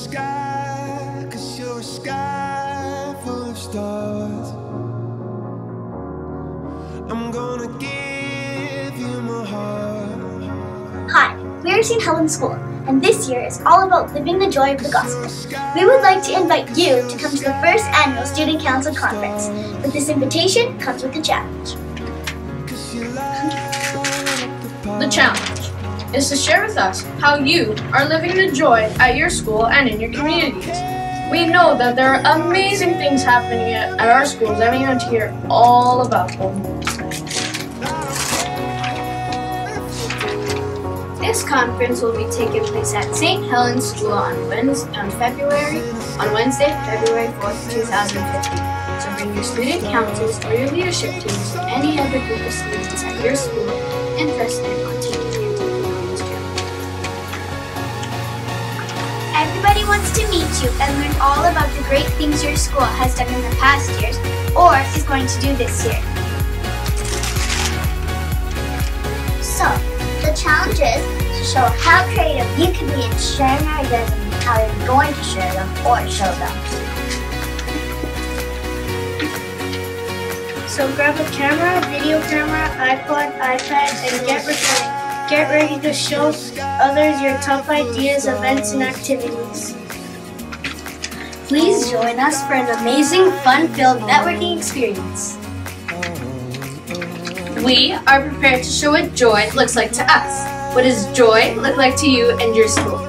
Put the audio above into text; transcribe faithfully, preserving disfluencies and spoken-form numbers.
sky, 'cause you're a sky full of stars. I'm gonna give you my heart. Hi, we are Saint Helen School, and this year is all about living the joy of the gospel. We would like to invite you to come to the first annual Student Council Conference. With this invitation comes with a challenge. The challenge is to share with us how you are living the joy at your school and in your communities. We know that there are amazing things happening at, at our schools and we want to hear all about them. This conference will be taking place at Saint Helen's School on Wednesday, on February, on Wednesday, February fourth, two thousand fifteen. So bring your student councils or your leadership teams to any other group of students at your school interested in partaking in this challenge. Everybody wants to meet you and learn all about the great things your school has done in the past years or is going to do this year. So, the challenge is to show how creative you can be in sharing ideas and how you're going to share them or show them. So grab a camera, video camera, iPod, iPad, and get ready. Get ready to show others your top ideas, events, and activities. Please join us for an amazing, fun-filled networking experience. We are prepared to show what joy looks like to us. What does joy look like to you and your school?